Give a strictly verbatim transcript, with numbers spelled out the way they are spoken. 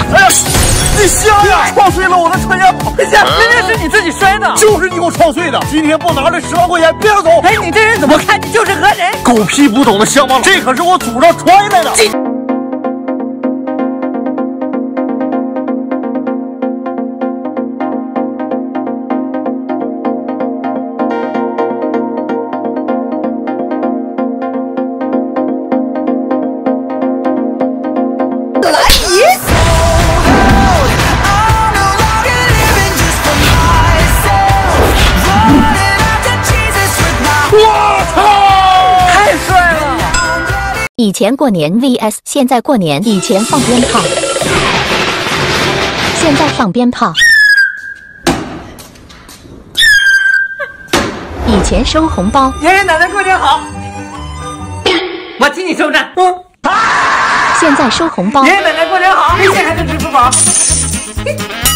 哎呀，你瞎呀！撞碎了我的车烟宝。 这下明明是你自己摔的， 就是你给我撞碎的。今天不拿这十万块钱，别想走！ 哎，你这人怎么看你就是讹人？ 狗屁不懂的乡巴佬，这可是我祖上传下来的。 以前过年 V S 现在过年，以前放鞭炮，现在放鞭炮。以前收红包， 爷爷奶奶过年好，我替你收着。嗯， 现在收红包， 爷爷奶奶过年好，微信还是支付宝？